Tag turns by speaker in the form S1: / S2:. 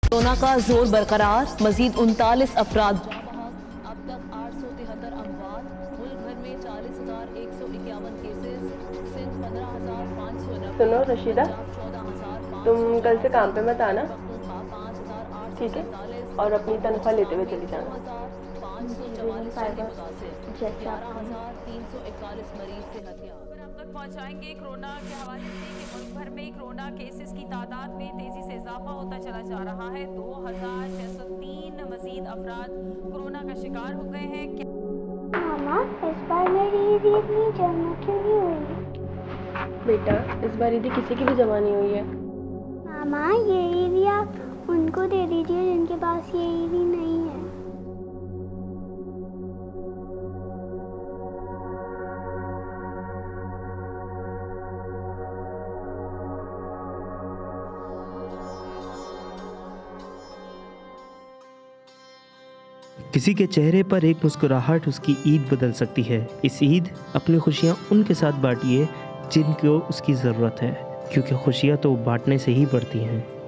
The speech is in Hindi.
S1: कोरोना का जोर बरकरार, मजीद 39 अफराद। अब तक 873 अमवात। मुल्क भर में 40,151 केसेस। सिंध 15,590।
S2: सुनो रशीदा,
S1: 14,500।
S2: तुम कल से काम पे मत आना,
S1: 5,847।
S2: ठीक है? और अपनी तनख्वाह लेते हुए चली जाना।
S1: 2,544 शहरी मुतासिर। 11,341 मरीज सेहतयाब।
S3: अब तक पहुंचाएंगे कोरोना के हवाले से कि मुल्क भर में कोरोना केसेस की तादाद में तेजी से इजाफा होता चला जा रहा है। 2,603 मजीद अफराद कोरोना का शिकार हो गए हैं।
S4: मामा, इस बार मेरी ईद इतनी जमा क्यों नहीं हुई?
S2: बेटा, इस बार ईदी किसी की भी जमा नहीं हुई है।
S4: मामा, ये ईदी आप उनको दे दीजिए जिनके पास ये ईदी नहीं है।
S5: किसी के चेहरे पर एक मुस्कुराहट उसकी ईद बदल सकती है। इस ईद अपनी खुशियाँ उनके साथ बांटिए जिनको उसकी ज़रूरत है, क्योंकि खुशियाँ तो बांटने से ही बढ़ती हैं।